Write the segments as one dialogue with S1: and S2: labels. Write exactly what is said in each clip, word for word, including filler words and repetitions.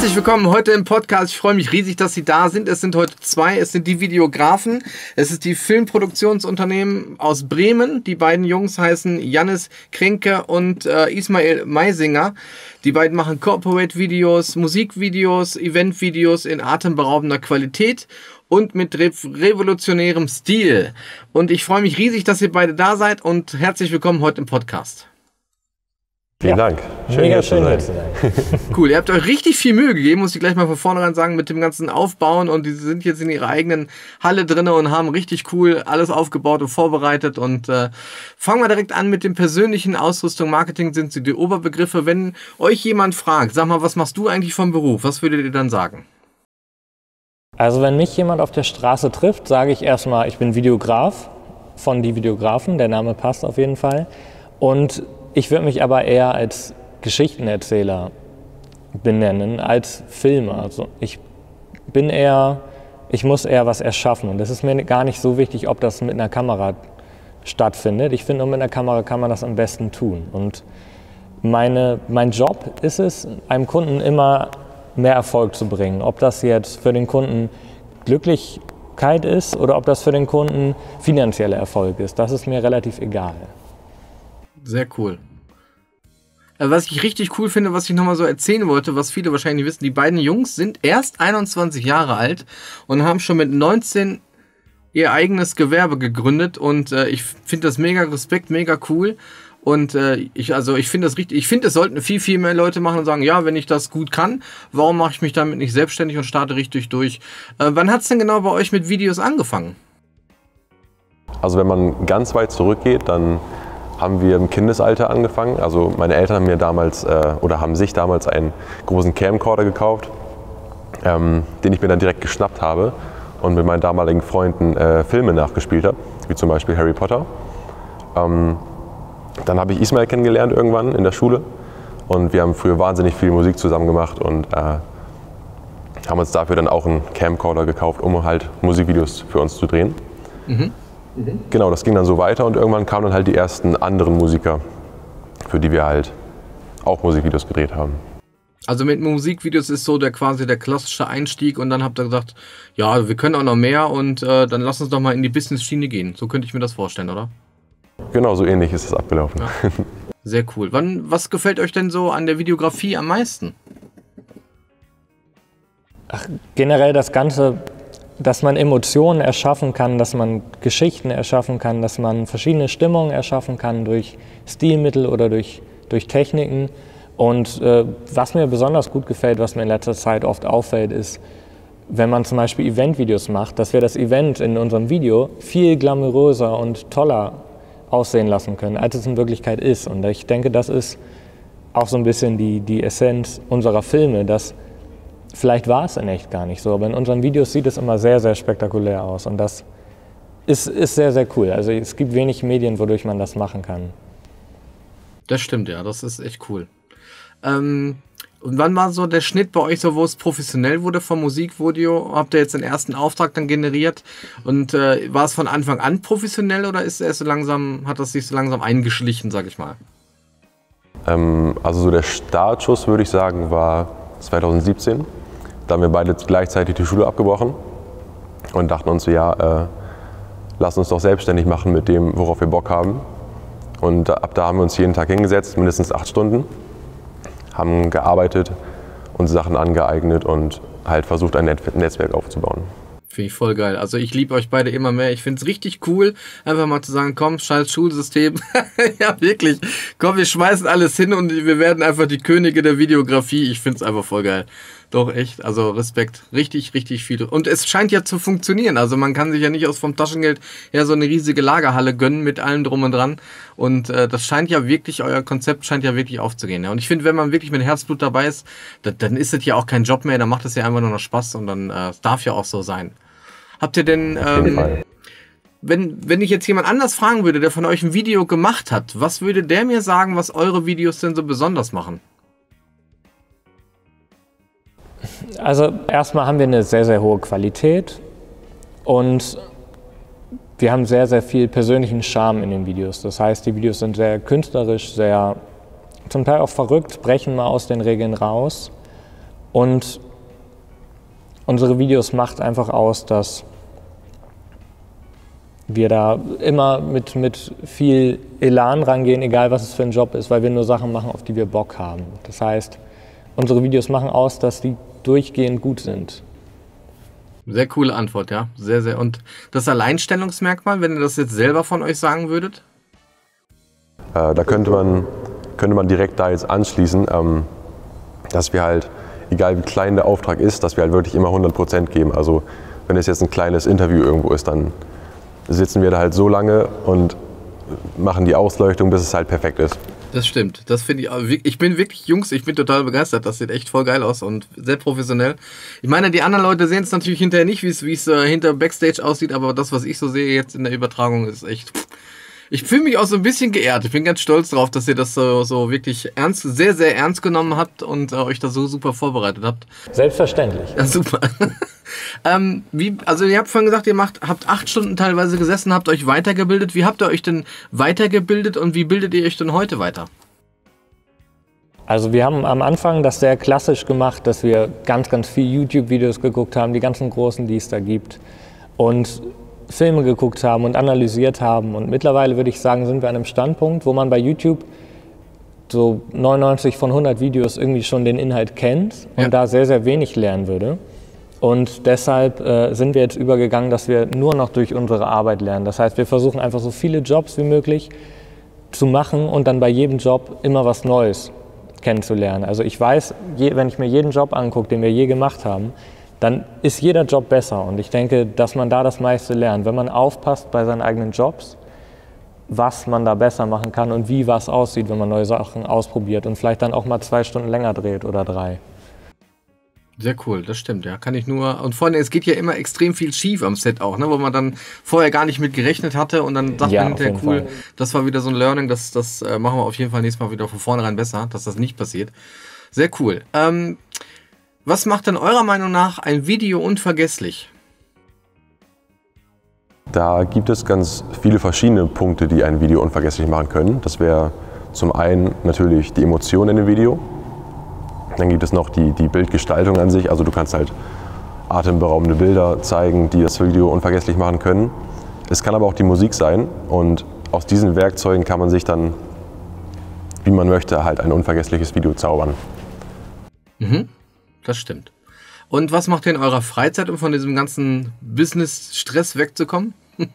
S1: Herzlich willkommen heute im Podcast. Ich freue mich riesig, dass Sie da sind. Es sind heute zwei. Es sind die Videografen. Es ist die Filmproduktionsunternehmen aus Bremen. Die beiden Jungs heißen Jannis Kränke und äh, Ismail Meisinger. Die beiden machen Corporate-Videos, Musikvideos, Event-Videos in atemberaubender Qualität und mit re revolutionärem Stil. Und ich freue mich riesig, dass ihr beide da seid und herzlich willkommen heute im Podcast.
S2: Vielen ja, Dank.
S3: Schön, mega schön hier zu sein.
S1: Cool, ihr habt euch richtig viel Mühe gegeben, muss ich gleich mal von vornherein sagen, mit dem ganzen Aufbauen, und die sind jetzt in ihrer eigenen Halle drin und haben richtig cool alles aufgebaut und vorbereitet. Und äh, fangen wir direkt an mit dem persönlichen. Ausrüstung, Marketing sind so die Oberbegriffe. Wenn euch jemand fragt, sag mal, was machst du eigentlich vom Beruf, was würdet ihr dann sagen?
S3: Also wenn mich jemand auf der Straße trifft, sage ich erstmal, ich bin Videograf von Die Videografen, der Name passt auf jeden Fall. Und ich würde mich aber eher als Geschichtenerzähler benennen, als Filmer. Also ich bin eher, ich muss eher was erschaffen. Und das ist mir gar nicht so wichtig, ob das mit einer Kamera stattfindet. Ich finde, nur mit einer Kamera kann man das am besten tun. Und meine, mein Job ist es, einem Kunden immer mehr Erfolg zu bringen. Ob das jetzt für den Kunden Glücklichkeit ist oder ob das für den Kunden finanzieller Erfolg ist, das ist mir relativ egal.
S1: Sehr cool. Was ich richtig cool finde, was ich nochmal so erzählen wollte, was viele wahrscheinlich wissen, die beiden Jungs sind erst einundzwanzig Jahre alt und haben schon mit neunzehn ihr eigenes Gewerbe gegründet, und äh, ich finde das mega Respekt, mega cool. Und äh, ich, also ich finde das richtig, ich finde, es sollten viel, viel mehr Leute machen und sagen, ja, wenn ich das gut kann, warum mache ich mich damit nicht selbstständig und starte richtig durch? Äh, wann hat es denn genau bei euch mit Videos angefangen?
S2: Also wenn man ganz weit zurückgeht, dann haben wir im Kindesalter angefangen. Also meine Eltern haben mir damals äh, oder haben sich damals einen großen Camcorder gekauft, ähm, den ich mir dann direkt geschnappt habe und mit meinen damaligen Freunden äh, Filme nachgespielt habe, wie zum Beispiel Harry Potter. Ähm, dann habe ich Ismail kennengelernt irgendwann in der Schule, und wir haben früher wahnsinnig viel Musik zusammen gemacht und äh, haben uns dafür dann auch einen Camcorder gekauft, um halt Musikvideos für uns zu drehen. Mhm. Mhm. Genau, das ging dann so weiter, und irgendwann kamen dann halt die ersten anderen Musiker, für die wir halt auch Musikvideos gedreht haben.
S1: Also mit Musikvideos ist so der quasi der klassische Einstieg, und dann habt ihr gesagt, ja, wir können auch noch mehr, und äh, dann lass uns doch mal in die Business-Schiene gehen. So könnte ich mir das vorstellen, oder?
S2: Genau, so ähnlich ist es abgelaufen.
S1: Ja. Sehr cool. Wann, was gefällt euch denn so an der Videografie am meisten?
S3: Ach, generell das Ganze, dass man Emotionen erschaffen kann, dass man Geschichten erschaffen kann, dass man verschiedene Stimmungen erschaffen kann durch Stilmittel oder durch, durch Techniken. Und äh, was mir besonders gut gefällt, was mir in letzter Zeit oft auffällt, ist, wenn man zum Beispiel Eventvideos macht, dass wir das Event in unserem Video viel glamouröser und toller aussehen lassen können, als es in Wirklichkeit ist. Und ich denke, das ist auch so ein bisschen die, die Essenz unserer Filme, dass vielleicht war es in echt gar nicht so, aber in unseren Videos sieht es immer sehr, sehr spektakulär aus, und das ist, ist sehr, sehr cool. Also es gibt wenig Medien, wodurch man das machen kann.
S1: Das stimmt, ja, das ist echt cool. Ähm, und wann war so der Schnitt bei euch, so wo es professionell wurde vom Musikvideo? Habt ihr jetzt den ersten Auftrag dann generiert, und äh, war es von Anfang an professionell, oder ist es so langsam, hat das sich so langsam eingeschlichen, sag ich mal?
S2: Ähm, also so der Startschuss, würde ich sagen, war zweitausendsiebzehn. Da haben wir beide gleichzeitig die Schule abgebrochen und dachten uns so, ja, äh, lass uns doch selbstständig machen mit dem, worauf wir Bock haben. Und ab da haben wir uns jeden Tag hingesetzt, mindestens acht Stunden, haben gearbeitet, uns Sachen angeeignet und halt versucht, ein Net Netzwerk aufzubauen.
S1: Finde ich voll geil. Also ich liebe euch beide immer mehr. Ich finde es richtig cool, einfach mal zu sagen, komm, scheiß Schulsystem. Ja, wirklich. Komm, wir schmeißen alles hin und wir werden einfach die Könige der Videografie. Ich finde es einfach voll geil. Doch, echt. Also Respekt. Richtig, richtig viel. Und es scheint ja zu funktionieren. Also man kann sich ja nicht aus vom Taschengeld her so eine riesige Lagerhalle gönnen mit allem drum und dran. Und äh, das scheint ja wirklich, euer Konzept scheint ja wirklich aufzugehen. Ja. Und ich finde, wenn man wirklich mit Herzblut dabei ist, dann, dann ist es ja auch kein Job mehr. Dann macht es ja einfach nur noch Spaß, und dann äh, es darf ja auch so sein. Habt ihr denn, ähm, wenn, wenn ich jetzt jemand anders fragen würde, der von euch ein Video gemacht hat, was würde der mir sagen, was eure Videos denn so besonders machen?
S3: Also erstmal haben wir eine sehr, sehr hohe Qualität, und wir haben sehr, sehr viel persönlichen Charme in den Videos. Das heißt, die Videos sind sehr künstlerisch, sehr zum Teil auch verrückt, brechen mal aus den Regeln raus. Und unsere Videos macht einfach aus, dass wir da immer mit, mit viel Elan rangehen, egal was es für ein Job ist, weil wir nur Sachen machen, auf die wir Bock haben. Das heißt, unsere Videos machen aus, dass die durchgehend gut sind.
S1: Sehr coole Antwort, ja. Sehr, sehr. Und das Alleinstellungsmerkmal, wenn ihr das jetzt selber von euch sagen würdet?
S2: Äh, da könnte man, könnte man direkt da jetzt anschließen, ähm, dass wir halt, egal wie klein der Auftrag ist, dass wir halt wirklich immer hundert Prozent geben. Also wenn es jetzt ein kleines Interview irgendwo ist, dann sitzen wir da halt so lange und machen die Ausleuchtung, bis es halt perfekt ist.
S1: Das stimmt. Das finde ich auch. Ich bin wirklich, Jungs, ich bin total begeistert. Das sieht echt voll geil aus und sehr professionell. Ich meine, die anderen Leute sehen es natürlich hinterher nicht, wie es, wie es äh, hinter Backstage aussieht, aber das, was ich so sehe jetzt in der Übertragung, ist echt. Ich fühle mich auch so ein bisschen geehrt. Ich bin ganz stolz drauf, dass ihr das so, so wirklich ernst, sehr, sehr ernst genommen habt und äh, euch da so super vorbereitet habt.
S3: Selbstverständlich.
S1: Ja, super. ähm, wie, also ihr habt vorhin gesagt, ihr macht, habt acht Stunden teilweise gesessen, habt euch weitergebildet. Wie habt ihr euch denn weitergebildet und wie bildet ihr euch denn heute weiter?
S3: Also wir haben am Anfang das sehr klassisch gemacht, dass wir ganz, ganz viel YouTube-Videos geguckt haben, die ganzen großen, die es da gibt. Und Filme geguckt haben und analysiert haben. Und mittlerweile würde ich sagen, sind wir an einem Standpunkt, wo man bei YouTube so neunundneunzig von hundert Videos irgendwie schon den Inhalt kennt und ja. da sehr, sehr wenig lernen würde. Und deshalb äh, sind wir jetzt übergegangen, dass wir nur noch durch unsere Arbeit lernen. Das heißt, wir versuchen einfach so viele Jobs wie möglich zu machen und dann bei jedem Job immer was Neues kennenzulernen. Also ich weiß, je, wenn ich mir jeden Job angucke, den wir je gemacht haben, dann ist jeder Job besser. Und ich denke, dass man da das meiste lernt. Wenn man aufpasst bei seinen eigenen Jobs, was man da besser machen kann und wie was aussieht, wenn man neue Sachen ausprobiert und vielleicht dann auch mal zwei Stunden länger dreht oder drei.
S1: Sehr cool, das stimmt, ja. Kann ich nur. Und vor allem, es geht ja immer extrem viel schief am Set auch, ne? Wo man dann vorher gar nicht mit gerechnet hatte und dann sagt
S3: ja,
S1: man hinterher, cool,
S3: Fall.
S1: Das war wieder so ein Learning, das, das äh, machen wir auf jeden Fall nächstes Mal wieder von vornherein besser, dass das nicht passiert. Sehr cool. Ähm, was macht denn eurer Meinung nach ein Video unvergesslich?
S2: Da gibt es ganz viele verschiedene Punkte, die ein Video unvergesslich machen können. Das wäre zum einen natürlich die Emotion in dem Video. Dann gibt es noch die, die Bildgestaltung an sich. Also du kannst halt atemberaubende Bilder zeigen, die das Video unvergesslich machen können. Es kann aber auch die Musik sein. Und aus diesen Werkzeugen kann man sich dann, wie man möchte, halt ein unvergessliches Video zaubern.
S1: Mhm. Das stimmt. Und was macht ihr in eurer Freizeit, um von diesem ganzen Business-Stress wegzukommen?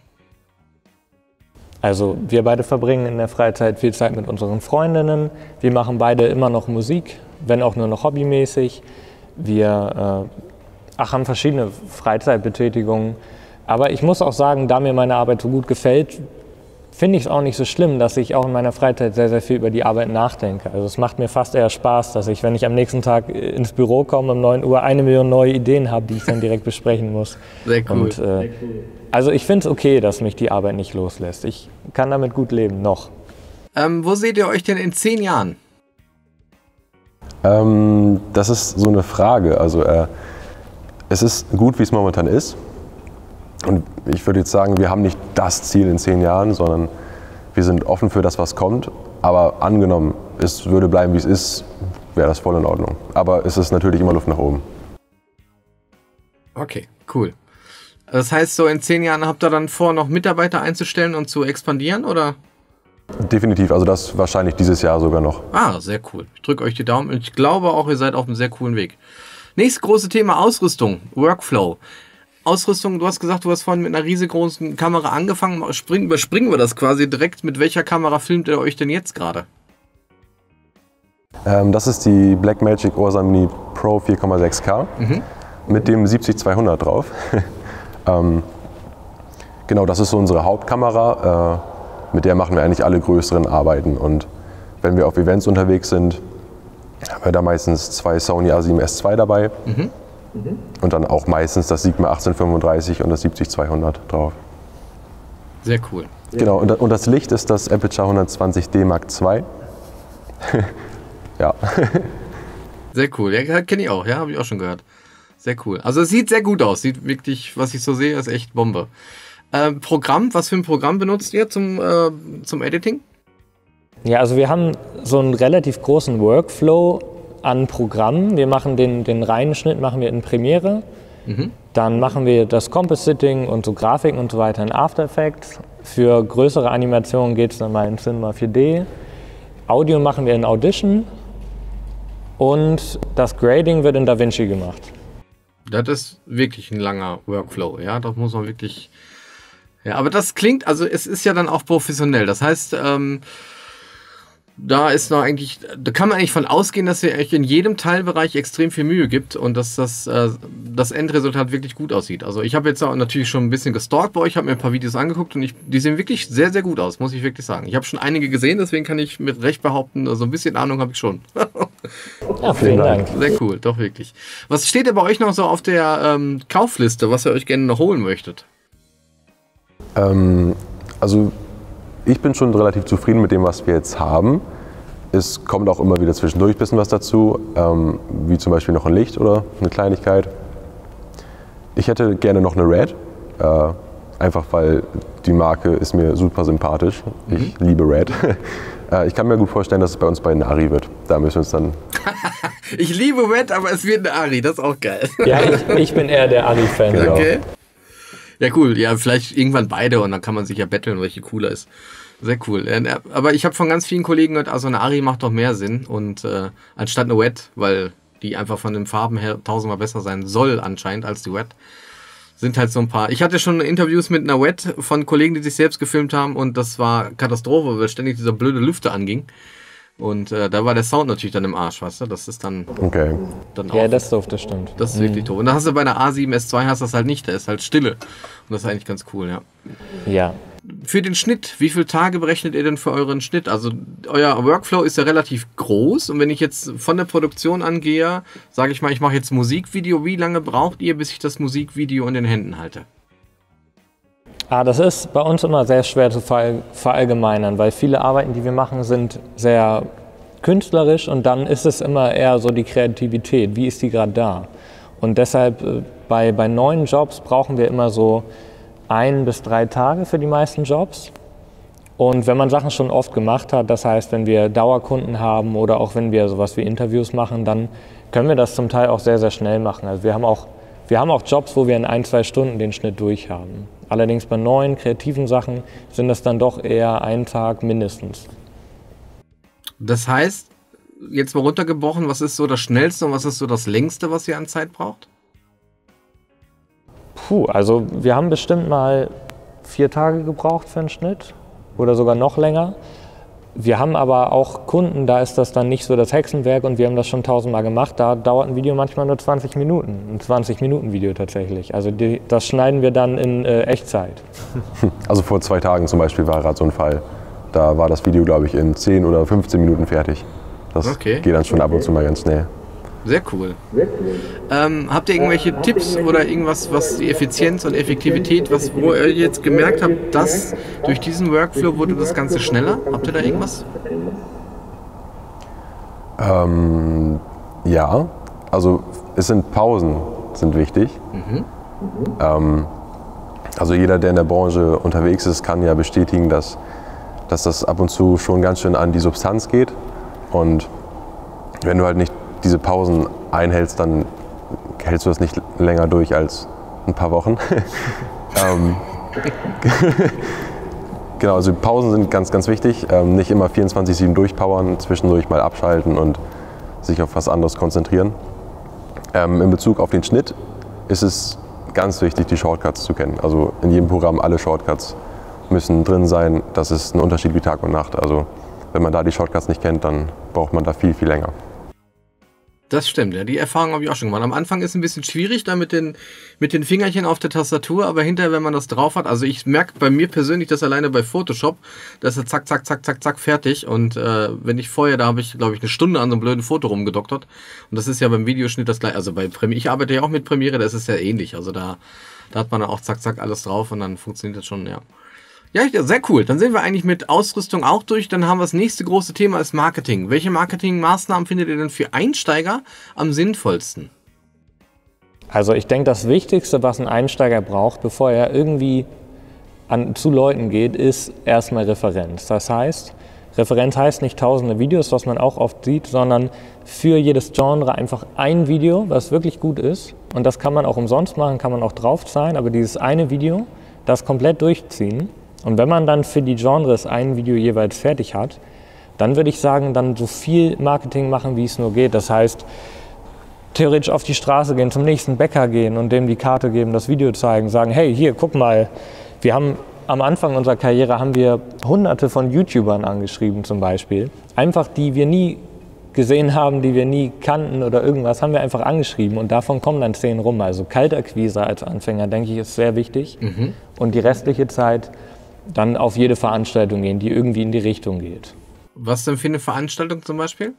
S3: Also wir beide verbringen in der Freizeit viel Zeit mit unseren Freundinnen. Wir machen beide immer noch Musik, wenn auch nur noch hobbymäßig. Wir äh, ach, haben verschiedene Freizeitbetätigungen. Aber ich muss auch sagen, da mir meine Arbeit so gut gefällt, finde ich es auch nicht so schlimm, dass ich auch in meiner Freizeit sehr, sehr viel über die Arbeit nachdenke. Also es macht mir fast eher Spaß, dass ich, wenn ich am nächsten Tag ins Büro komme um neun Uhr, eine Million neue Ideen habe, die ich dann direkt besprechen muss.
S1: Sehr cool.
S3: Und, äh, sehr cool. Also ich finde es okay, dass mich die Arbeit nicht loslässt. Ich kann damit gut leben, noch.
S1: Ähm, wo seht ihr euch denn in zehn Jahren?
S2: Ähm, das ist so eine Frage. Also äh, es ist gut, wie es momentan ist. Und ich würde jetzt sagen, wir haben nicht das Ziel in zehn Jahren, sondern wir sind offen für das, was kommt. Aber angenommen, es würde bleiben, wie es ist, wäre das voll in Ordnung. Aber es ist natürlich immer Luft nach oben.
S1: Okay, cool. Das heißt, so in zehn Jahren habt ihr dann vor, noch Mitarbeiter einzustellen und zu expandieren, oder?
S2: Definitiv, also das wahrscheinlich dieses Jahr sogar noch.
S1: Ah, sehr cool. Ich drücke euch die Daumen. Ich glaube auch, ihr seid auf einem sehr coolen Weg. Nächstes große Thema, Ausrüstung, Workflow. Ausrüstung, du hast gesagt, du hast vorhin mit einer riesengroßen Kamera angefangen. Spring, überspringen wir das quasi direkt. Mit welcher Kamera filmt ihr euch denn jetzt gerade?
S2: Ähm, das ist die Blackmagic Ursa Mini Pro vier Komma sechs K mhm. mit dem siebzig zweihundert drauf. ähm, genau, das ist so unsere Hauptkamera. Äh, mit der machen wir eigentlich alle größeren Arbeiten. Und wenn wir auf Events unterwegs sind, haben wir da meistens zwei Sony A sieben S zwei dabei. Mhm. Mhm. Und dann auch meistens das Sigma achtzehnhundertfünfunddreißig und das siebzig zweihundert drauf.
S1: Sehr cool.
S2: Genau, und, und das Licht ist das Aperture hundertzwanzig D Mark zwei. Ja.
S1: Sehr cool, ja, kenne ich auch, ja, habe ich auch schon gehört. Sehr cool. Also es sieht sehr gut aus, sieht wirklich, was ich so sehe, ist echt Bombe. Ähm, Programm, was für ein Programm benutzt ihr zum, äh, zum Editing?
S3: Ja, also wir haben so einen relativ großen Workflow an Programmen. Wir machen den, den reinen Schnitt machen wir in Premiere. Mhm. Dann machen wir das Compositing und so Grafiken und so weiter in After Effects. Für größere Animationen geht es dann mal in Cinema vier D. Audio machen wir in Audition. Und das Grading wird in DaVinci gemacht.
S1: Das ist wirklich ein langer Workflow, ja, das muss man wirklich, ja, aber das klingt, also es ist ja dann auch professionell, das heißt, ähm, da ist noch eigentlich, da kann man eigentlich von ausgehen, dass ihr euch in jedem Teilbereich extrem viel Mühe gibt und dass das, äh, das Endresultat wirklich gut aussieht. Also ich habe jetzt auch natürlich schon ein bisschen gestalkt bei euch, habe mir ein paar Videos angeguckt und ich, die sehen wirklich sehr, sehr gut aus, muss ich wirklich sagen. Ich habe schon einige gesehen, deswegen kann ich mit Recht behaupten, so also ein bisschen Ahnung habe ich schon.
S3: Ja, vielen Dank.
S1: Sehr cool, doch wirklich. Was steht denn bei euch noch so auf der ähm, Kaufliste, was ihr euch gerne noch holen möchtet?
S2: Ähm, also ich bin schon relativ zufrieden mit dem, was wir jetzt haben. Es kommt auch immer wieder zwischendurch ein bisschen was dazu, ähm, wie zum Beispiel noch ein Licht oder eine Kleinigkeit. Ich hätte gerne noch eine Red, äh, einfach weil die Marke ist mir super sympathisch. Ich mhm. liebe Red. äh, ich kann mir gut vorstellen, dass es bei uns bei einer Ari wird. Da müssen wir uns dann...
S1: Ich liebe Red, aber es wird eine Ari, das ist auch geil.
S3: Ja, ich, ich bin eher der Ari-Fan.
S1: Okay. Ja, cool. Ja, vielleicht irgendwann beide und dann kann man sich ja betteln, welche cooler ist. Sehr cool. Aber ich habe von ganz vielen Kollegen gehört, also eine Ari macht doch mehr Sinn und äh, anstatt eine Wet, weil die einfach von den Farben her tausendmal besser sein soll anscheinend als die Wet, sind halt so ein paar. Ich hatte schon Interviews mit einer Wet von Kollegen, die sich selbst gefilmt haben und das war Katastrophe, weil ständig dieser blöde Lüfter anging. Und äh, da war der Sound natürlich dann im Arsch, weißt du? Das ist dann,
S2: okay.
S1: dann auch...
S3: Ja, das ist doof, das stimmt.
S1: Das ist mhm. wirklich doof. Und da hast du bei einer A sieben S zwei hast du das halt nicht, da ist halt Stille. Und das ist eigentlich ganz cool, ja.
S3: Ja.
S1: Für den Schnitt, wie viele Tage berechnet ihr denn für euren Schnitt? Also euer Workflow ist ja relativ groß und wenn ich jetzt von der Produktion angehe, sage ich mal, ich mache jetzt Musikvideo, wie lange braucht ihr, bis ich das Musikvideo in den Händen halte?
S3: Ah, das ist bei uns immer sehr schwer zu verallgemeinern, weil viele Arbeiten, die wir machen, sind sehr künstlerisch und dann ist es immer eher so die Kreativität, wie ist die gerade da? Und deshalb bei, bei neuen Jobs brauchen wir immer so ein bis drei Tage für die meisten Jobs. Und wenn man Sachen schon oft gemacht hat, das heißt, wenn wir Dauerkunden haben oder auch wenn wir sowas wie Interviews machen, dann können wir das zum Teil auch sehr, sehr schnell machen. Also wir haben auch, wir haben auch Jobs, wo wir in ein, zwei Stunden den Schnitt durch haben. Allerdings bei neuen, kreativen Sachen sind das dann doch eher ein Tag mindestens.
S1: Das heißt, jetzt mal runtergebrochen, was ist so das Schnellste und was ist so das Längste, was ihr an Zeit braucht?
S3: Puh, also wir haben bestimmt mal vier Tage gebraucht für einen Schnitt oder sogar noch länger. Wir haben aber auch Kunden, da ist das dann nicht so das Hexenwerk und wir haben das schon tausendmal gemacht. Da dauert ein Video manchmal nur zwanzig Minuten, ein zwanzig Minuten Video tatsächlich. Also die, das schneiden wir dann in äh, Echtzeit.
S2: Also vor zwei Tagen zum Beispiel war gerade so ein Fall. Da war das Video, glaube ich, in zehn oder fünfzehn Minuten fertig. Das okay. geht dann schon ab und zu mal ganz schnell.
S1: Sehr cool. Sehr cool. Ähm, habt ihr irgendwelche Tipps oder irgendwas, was die Effizienz und Effektivität, was, wo ihr jetzt gemerkt habt, dass durch diesen Workflow wurde das Ganze schneller? Habt ihr da irgendwas?
S2: Ähm, ja, also es sind Pausen, sind wichtig. Mhm. Ähm, also jeder, der in der Branche unterwegs ist, kann ja bestätigen, dass, dass das ab und zu schon ganz schön an die Substanz geht. Und wenn du halt nicht diese Pausen einhältst, dann hältst du das nicht länger durch als ein paar Wochen. ähm, genau, also Pausen sind ganz, ganz wichtig. Ähm, nicht immer vierundzwanzig sieben durchpowern, zwischendurch mal abschalten und sich auf was anderes konzentrieren. Ähm, in Bezug auf den Schnitt ist es ganz wichtig, die Shortcuts zu kennen. Also in jedem Programm alle Shortcuts müssen drin sein. Das ist ein Unterschied wie Tag und Nacht. Also wenn man da die Shortcuts nicht kennt, dann braucht man da viel, viel länger.
S1: Das stimmt, ja, die Erfahrung habe ich auch schon gemacht. Am Anfang ist es ein bisschen schwierig da mit den, mit den Fingerchen auf der Tastatur, aber hinterher, wenn man das drauf hat, also ich merke bei mir persönlich das alleine bei Photoshop, dass er zack, zack, zack, zack, zack, fertig und äh, wenn ich vorher, da habe ich, glaube ich, eine Stunde an so einem blöden Foto rumgedoktert und das ist ja beim Videoschnitt das gleiche, also bei Premiere, ich arbeite ja auch mit Premiere, das ist ja ähnlich, also da, da hat man dann auch zack, zack alles drauf und dann funktioniert das schon, ja. Ja, sehr cool. Dann sind wir eigentlich mit Ausrüstung auch durch. Dann haben wir das nächste große Thema, ist Marketing. Welche Marketingmaßnahmen findet ihr denn für Einsteiger am sinnvollsten?
S3: Also ich denke, das Wichtigste, was ein Einsteiger braucht, bevor er irgendwie an, zu Leuten geht, ist erstmal Referenz. Das heißt, Referenz heißt nicht tausende Videos, was man auch oft sieht, sondern für jedes Genre einfach ein Video, was wirklich gut ist. Und das kann man auch umsonst machen, kann man auch draufzahlen, aber dieses eine Video, das komplett durchziehen. Und wenn man dann für die Genres ein Video jeweils fertig hat, dann würde ich sagen, dann so viel Marketing machen, wie es nur geht. Das heißt, theoretisch auf die Straße gehen, zum nächsten Bäcker gehen und dem die Karte geben, das Video zeigen, sagen, hey, hier, guck mal, wir haben am Anfang unserer Karriere haben wir hunderte von YouTubern angeschrieben zum Beispiel. Einfach, die wir nie gesehen haben, die wir nie kannten oder irgendwas, haben wir einfach angeschrieben und davon kommen dann zehn rum. Also Kaltakquise als Anfänger, denke ich, ist sehr wichtig. Mhm. Und die restliche Zeit dann auf jede Veranstaltung gehen, die irgendwie in die Richtung geht.
S1: Was denn für eine Veranstaltung zum Beispiel?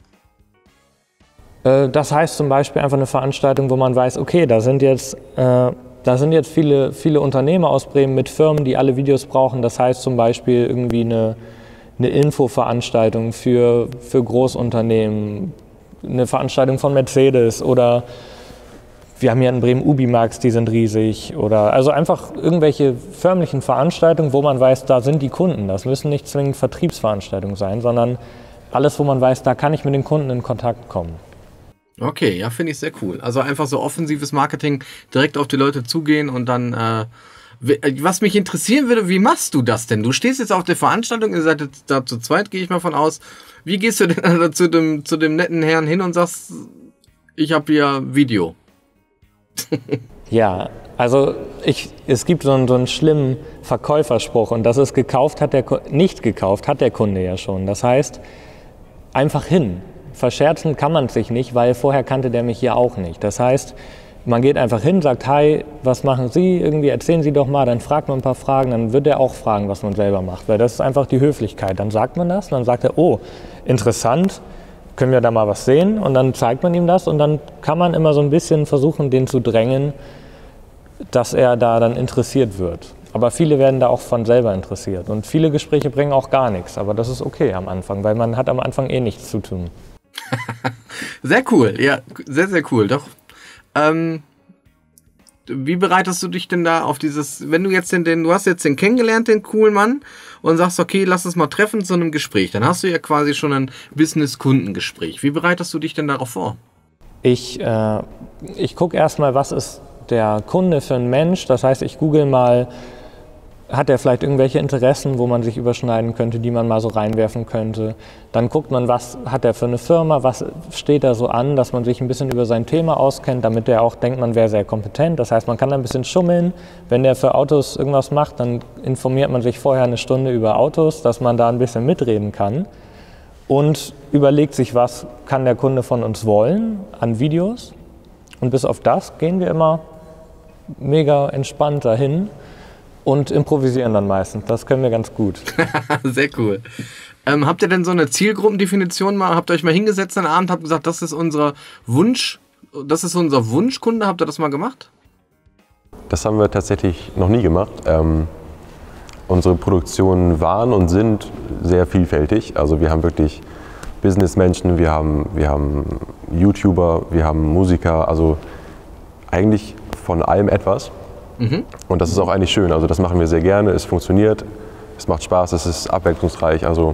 S3: Das heißt zum Beispiel einfach eine Veranstaltung, wo man weiß, okay, da sind jetzt, äh, da sind jetzt viele, viele Unternehmer aus Bremen mit Firmen, die alle Videos brauchen. Das heißt zum Beispiel irgendwie eine, eine Infoveranstaltung für, für Großunternehmen, eine Veranstaltung von Mercedes oder wir haben hier in Bremen Ubimax, die sind riesig. Oder also einfach irgendwelche förmlichen Veranstaltungen, wo man weiß, da sind die Kunden. Das müssen nicht zwingend Vertriebsveranstaltungen sein, sondern alles, wo man weiß, da kann ich mit den Kunden in Kontakt kommen.
S1: Okay, ja, finde ich sehr cool. Also einfach so offensives Marketing, direkt auf die Leute zugehen und dann, äh, was mich interessieren würde, wie machst du das denn? Du stehst jetzt auf der Veranstaltung, ihr seid jetzt da zu zweit, gehe ich mal von aus. Wie gehst du denn also zu dem, zu dem netten Herrn hin und sagst, ich habe hier Video?
S3: Ja, also ich, es gibt so einen, so einen schlimmen Verkäuferspruch und das ist, gekauft hat der, nicht gekauft hat der Kunde ja schon. Das heißt, einfach hin. Verscherzen kann man sich nicht, weil vorher kannte der mich hier auch nicht. Das heißt, man geht einfach hin, sagt, hi, was machen Sie? Irgendwie erzählen Sie doch mal, dann fragt man ein paar Fragen, dann wird er auch fragen, was man selber macht, weil das ist einfach die Höflichkeit. Dann sagt man das, dann sagt er, oh, interessant, können wir da mal was sehen? Und dann zeigt man ihm das und dann kann man immer so ein bisschen versuchen, den zu drängen, dass er da dann interessiert wird. Aber viele werden da auch von selber interessiert und viele Gespräche bringen auch gar nichts, aber das ist okay am Anfang, weil man hat am Anfang eh nichts zu tun.
S1: Sehr cool, ja, sehr, sehr cool, doch. Ähm, wie bereitest du dich denn da auf dieses, wenn du jetzt den, den, du hast jetzt den kennengelernt, den coolen Mann, und sagst, okay, lass uns mal treffen zu einem Gespräch, dann hast du ja quasi schon ein Business-Kundengespräch. Wie bereitest du dich denn darauf vor?
S3: Ich, äh, ich gucke erstmal, was ist der Kunde für ein Mensch, das heißt, ich google mal, hat er vielleicht irgendwelche Interessen, wo man sich überschneiden könnte, die man mal so reinwerfen könnte. Dann guckt man, was hat er für eine Firma, was steht da so an, dass man sich ein bisschen über sein Thema auskennt, damit er auch denkt, man wäre sehr kompetent. Das heißt, man kann da ein bisschen schummeln. Wenn der für Autos irgendwas macht, dann informiert man sich vorher eine Stunde über Autos, dass man da ein bisschen mitreden kann. Und überlegt sich, was kann der Kunde von uns wollen an Videos. Und bis auf das gehen wir immer mega entspannt dahin. Und improvisieren dann meistens. Das können wir ganz gut.
S1: Sehr cool. Ähm, habt ihr denn so eine Zielgruppendefinition mal? Habt ihr euch mal hingesetzt an den Abend, habt gesagt, das ist unser Wunsch, das ist unser Wunschkunde? Habt ihr das mal gemacht?
S2: Das haben wir tatsächlich noch nie gemacht. Ähm, unsere Produktionen waren und sind sehr vielfältig. Also wir haben wirklich Businessmenschen, wir haben, wir haben YouTuber, wir haben Musiker, also eigentlich von allem etwas. Mhm. Und das ist auch eigentlich schön, also das machen wir sehr gerne, es funktioniert, es macht Spaß, es ist abwechslungsreich, also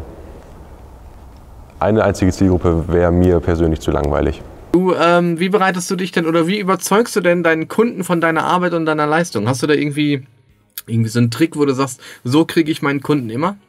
S2: eine einzige Zielgruppe wäre mir persönlich zu langweilig.
S1: Du, ähm, wie bereitest du dich denn oder wie überzeugst du denn deinen Kunden von deiner Arbeit und deiner Leistung? Hast du da irgendwie, irgendwie so einen Trick, wo du sagst, so kriege ich meinen Kunden immer?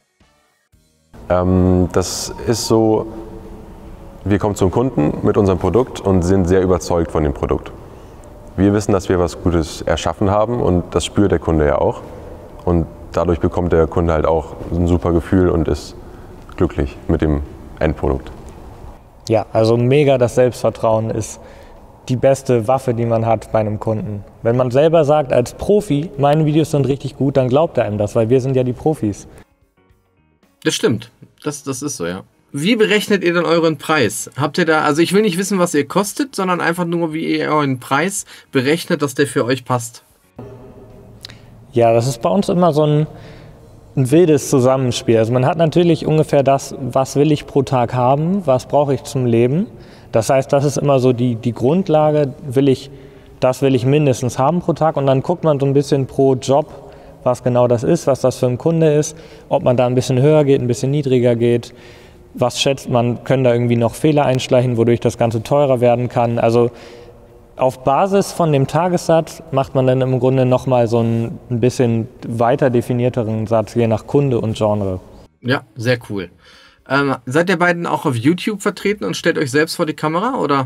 S2: Ähm, das ist so, wir kommen zum Kunden mit unserem Produkt und sind sehr überzeugt von dem Produkt. Wir wissen, dass wir was Gutes erschaffen haben und das spürt der Kunde ja auch. Und dadurch bekommt der Kunde halt auch ein super Gefühl und ist glücklich mit dem Endprodukt.
S3: Ja, also mega, das Selbstvertrauen ist die beste Waffe, die man hat bei einem Kunden. Wenn man selber sagt als Profi, meine Videos sind richtig gut, dann glaubt er einem das, weil wir sind ja die Profis.
S1: Das stimmt, das, das ist so, ja. Wie berechnet ihr denn euren Preis? Habt ihr da, also ich will nicht wissen, was ihr kostet, sondern einfach nur, wie ihr euren Preis berechnet, dass der für euch passt.
S3: Ja, das ist bei uns immer so ein, ein wildes Zusammenspiel. Also man hat natürlich ungefähr das, was will ich pro Tag haben, was brauche ich zum Leben. Das heißt, das ist immer so die, die Grundlage, will ich, das will ich mindestens haben pro Tag und dann guckt man so ein bisschen pro Job, was genau das ist, was das für ein Kunde ist, ob man da ein bisschen höher geht, ein bisschen niedriger geht, was schätzt man, können da irgendwie noch Fehler einschleichen, wodurch das Ganze teurer werden kann. Also auf Basis von dem Tagessatz macht man dann im Grunde nochmal so einen ein bisschen weiter definierteren Satz, je nach Kunde und Genre.
S1: Ja, sehr cool. Ähm, seid ihr beiden auch auf YouTube vertreten und stellt euch selbst vor die Kamera, oder?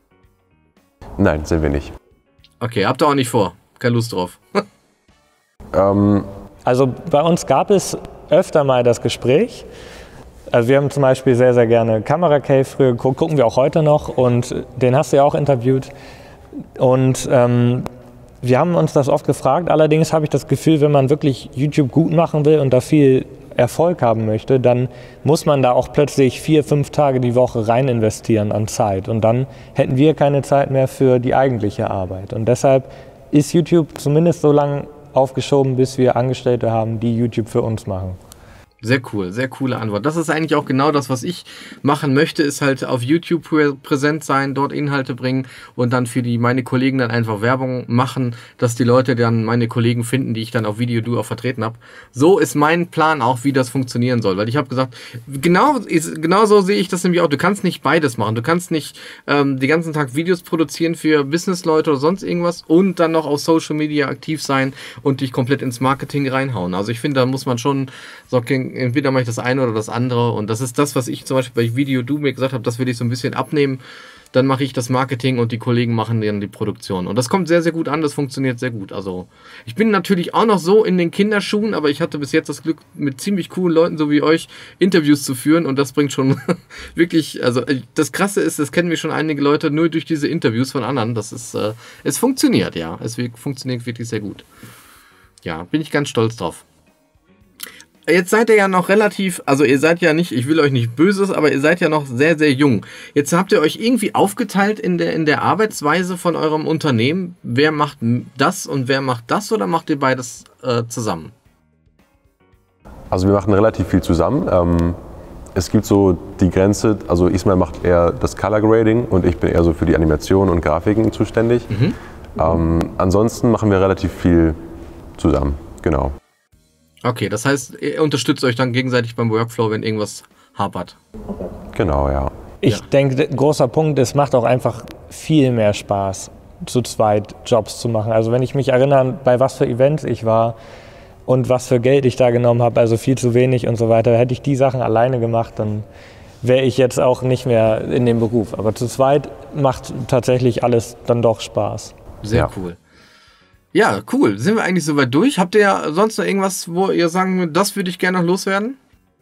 S2: Nein, sind wir nicht.
S1: Okay, habt ihr auch nicht vor? Keine Lust drauf?
S2: ähm,
S3: also bei uns gab es öfter mal das Gespräch. Also wir haben zum Beispiel sehr, sehr gerne Camera Cave früher geguckt, gucken wir auch heute noch und den hast du ja auch interviewt. Und ähm, wir haben uns das oft gefragt, allerdings habe ich das Gefühl, wenn man wirklich YouTube gut machen will und da viel Erfolg haben möchte, dann muss man da auch plötzlich vier, fünf Tage die Woche rein investieren an Zeit und dann hätten wir keine Zeit mehr für die eigentliche Arbeit. Und deshalb ist YouTube zumindest so lange aufgeschoben, bis wir Angestellte haben, die YouTube für uns machen.
S1: Sehr cool, sehr coole Antwort. Das ist eigentlich auch genau das, was ich machen möchte, ist halt auf YouTube präsent sein, dort Inhalte bringen und dann für die meine Kollegen dann einfach Werbung machen, dass die Leute dann meine Kollegen finden, die ich dann auf Videodu auch vertreten habe. So ist mein Plan auch, wie das funktionieren soll, weil ich habe gesagt, genau, ist, genau so sehe ich das nämlich auch. Du kannst nicht beides machen. Du kannst nicht ähm, den ganzen Tag Videos produzieren für Businessleute oder sonst irgendwas und dann noch auf Social Media aktiv sein und dich komplett ins Marketing reinhauen. Also ich finde, da muss man schon so, okay, entweder mache ich das eine oder das andere und das ist das, was ich zum Beispiel bei Videodu mir gesagt habe, das will ich so ein bisschen abnehmen, dann mache ich das Marketing und die Kollegen machen dann die Produktion und das kommt sehr, sehr gut an, das funktioniert sehr gut. Also ich bin natürlich auch noch so in den Kinderschuhen, aber ich hatte bis jetzt das Glück, mit ziemlich coolen Leuten so wie euch Interviews zu führen und das bringt schon wirklich, also das Krasse ist, das kennen wir schon einige Leute nur durch diese Interviews von anderen, das ist, äh, es funktioniert, ja, es funktioniert wirklich sehr gut. Ja, bin ich ganz stolz drauf. Jetzt seid ihr ja noch relativ, also ihr seid ja nicht, ich will euch nicht Böses, aber ihr seid ja noch sehr, sehr jung. Jetzt habt ihr euch irgendwie aufgeteilt in der, in der Arbeitsweise von eurem Unternehmen. Wer macht das und wer macht das oder macht ihr beides äh, zusammen?
S2: Also wir machen relativ viel zusammen. Ähm, es gibt so die Grenze, also Ismail macht eher das Color Grading und ich bin eher so für die Animation und Grafiken zuständig. Mhm. Ähm, ansonsten machen wir relativ viel zusammen, genau.
S1: Okay, das heißt, ihr unterstützt euch dann gegenseitig beim Workflow, wenn irgendwas hapert.
S2: Genau, ja.
S3: Ich
S1: ja.
S3: denke, großer Punkt, es macht auch einfach viel mehr Spaß, zu zweit Jobs zu machen. Also wenn ich mich erinnere, bei was für Events ich war und was für Geld ich da genommen habe, also viel zu wenig und so weiter, hätte ich die Sachen alleine gemacht, dann wäre ich jetzt auch nicht mehr in dem Beruf. Aber zu zweit macht tatsächlich alles dann doch Spaß.
S1: Sehr ja. cool. Ja, cool. Sind wir eigentlich soweit durch? Habt ihr sonst noch irgendwas, wo ihr sagen, das würde ich gerne noch loswerden?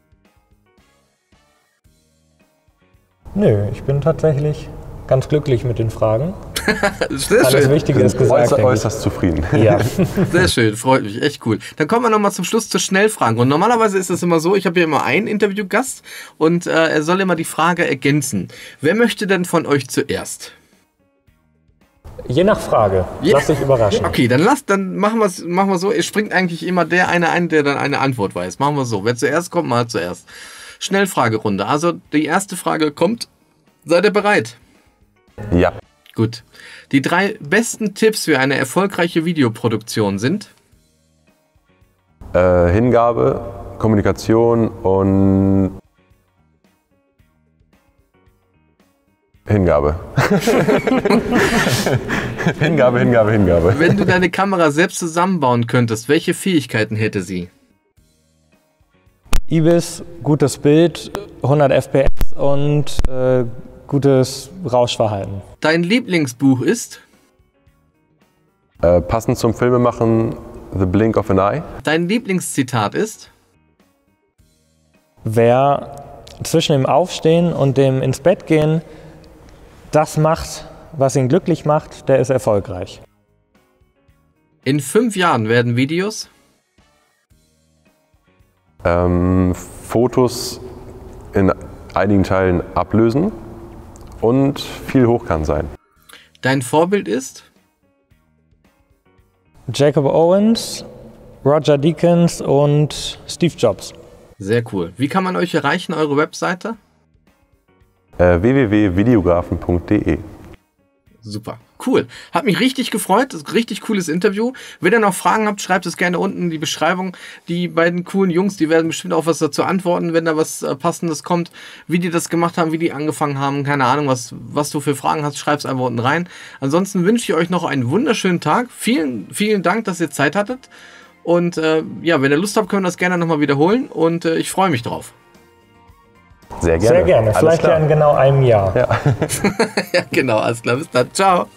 S3: Nö, ich bin tatsächlich ganz glücklich mit den Fragen.
S1: Sehr
S3: Alles
S1: schön.
S3: Wichtige ist gesagt.
S2: Äußerst, äußerst zufrieden.
S3: Ja.
S1: Sehr schön, freut mich, echt cool. Dann kommen wir nochmal zum Schluss zur Schnellfragen. Und normalerweise ist es immer so, ich habe hier immer einen Interviewgast und äh, er soll immer die Frage ergänzen. Wer möchte denn von euch zuerst?
S3: Je nach Frage.
S1: Ja.
S3: Lass dich überraschen.
S1: Okay, dann lasst, dann machen wir es machen wir so. Es springt eigentlich immer der eine ein, der dann eine Antwort weiß. Machen wir so. Wer zuerst kommt, mal zuerst. Schnellfragerunde. Also die erste Frage kommt. Seid ihr bereit?
S2: Ja.
S1: Gut. Die drei besten Tipps für eine erfolgreiche Videoproduktion sind?
S2: Äh, Hingabe, Kommunikation und Hingabe. Hingabe, Hingabe, Hingabe.
S1: Wenn du deine Kamera selbst zusammenbauen könntest, welche Fähigkeiten hätte sie?
S3: I B I S, gutes Bild, hundert F P S und äh, gutes Rauschverhalten.
S1: Dein Lieblingsbuch ist?
S2: Äh, passend zum Filmemachen, The Blink of an Eye.
S1: Dein Lieblingszitat ist?
S3: Wer zwischen dem Aufstehen und dem ins Bett gehen das macht, was ihn glücklich macht, der ist erfolgreich.
S1: In fünf Jahren werden Videos?
S2: Ähm, Fotos in einigen Teilen ablösen und viel hochkant sein.
S1: Dein Vorbild ist?
S3: Jacob Owens, Roger Deakins und Steve Jobs.
S1: Sehr cool. Wie kann man euch erreichen, eure Webseite?
S2: Äh, w w w punkt videografen punkt de.
S1: Super. cool. Hat mich richtig gefreut. Das ist ein richtig cooles Interview. Wenn ihr noch Fragen habt, schreibt es gerne unten in die Beschreibung. Die beiden coolen Jungs, die werden bestimmt auch was dazu antworten, wenn da was äh, Passendes kommt, wie die das gemacht haben, wie die angefangen haben. Keine Ahnung, was, was du für Fragen hast, schreib es einfach unten rein. Ansonsten wünsche ich euch noch einen wunderschönen Tag. Vielen, vielen Dank, dass ihr Zeit hattet. Und äh, ja, wenn ihr Lust habt, können wir das gerne nochmal wiederholen. Und äh, ich freue mich drauf.
S2: Sehr gerne.
S3: Sehr gerne.
S2: Alles
S3: Vielleicht
S2: klar.
S3: ja in genau einem Jahr.
S2: Ja.
S1: Ja, genau. Alles klar. Bis dann. Ciao.